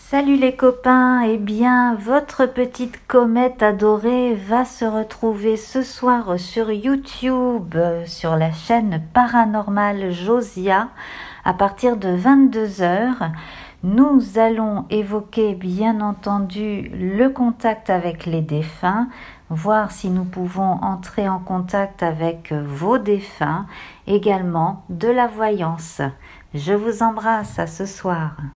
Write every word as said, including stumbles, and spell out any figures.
Salut les copains, eh bien votre petite comète adorée va se retrouver ce soir sur YouTube, sur la chaîne paranormale Josia, à partir de vingt-deux heures. Nous allons évoquer bien entendu le contact avec les défunts, voir si nous pouvons entrer en contact avec vos défunts, également de la voyance. Je vous embrasse, à ce soir.